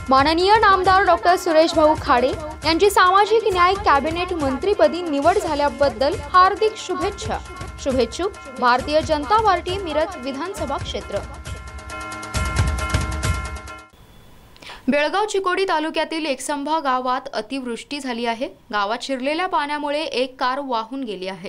माननीय नामदार डॉक्टर सुरेश भाऊ खाडे यांची सामाजिक न्याय कॅबिनेट मंत्रीपदी निवड झाल्याबद्दल हार्दिक शुभेच्छा। शुभेच्छुक भारतीय जनता पार्टी मिरज विधानसभा क्षेत्र। बेळगाव चिकोडी तालुक्यातील एकसंभा गावात अतिवृष्टी झाली आहे। गावात शिरलेल्या पाण्यामुळे एक कार वाहून गेली आहे।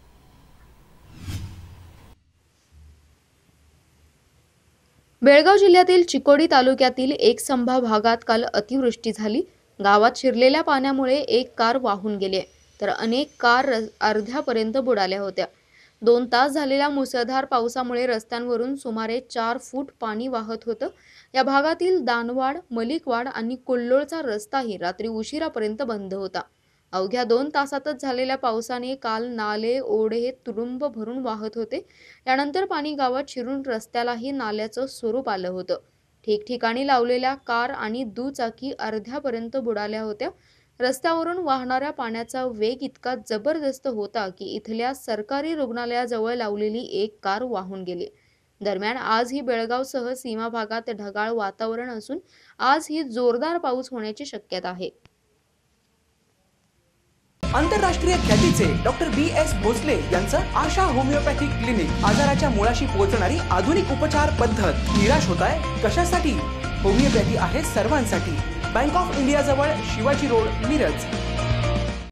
बेळगाव जिल्ह्यातील चिकोडी तालुक्यातील एकसंभा भागात काल अतिवृष्टी झाली। गावात शिरलेल्या पाण्यामुळे एक कार वाहून गेली तर अनेक कार अर्ध्यापर्यंत बुडाल्या होत्या। 2 तास झालेल्या मुसळधार पावसामुळे रस्त्यांवरून सुमारे 4 फूट पाणी वाहत होतं। या भागातील दानवाड, मलिकवाड आणि कुल्लोळचा रस्ताही रात्री उशिरापर्यंत बंद होता। अवघ्या 2 तासातच झालेल्या पावसाने काल नाले ओढे तुडुंब भरून वाहत होते। यानंतर पाणी गावात शिरून रस्त्यालाही नाल्याचं स्वरूप आलं होतं। ठिकठिकाणी लावलेल्या कार आणि दुचाकी अर्ध्यापर्यंत बुडाल्या होत्या। रस्त्यावरून वाहणाऱ्या पाण्याचा वेग इतका जबरदस्त होता की इथल्या सरकारी रुग्णालयाजवळ लावलेली एक कार वाहून गेली। दरम्यान आज ही बेळगावसह सीमा भागात ढगाळ वातावरण असून आज ही जोरदार पाऊस होण्याची शक्यता आहे। आंतरराष्ट्रीय ख्यातीचे डॉक्टर BS भोसले यांचं आशा होमिओपॅथिक क्लिनिक आजाराच्या मुळाशी पोहोचणारी आधुनिक उपचार पद्धत। निराश होताय कशासाठी? होमिओपॅथी आहे सर्वांसाठी। बँक ऑफ इंडिया जवळ शिवाजी रोड मिरज।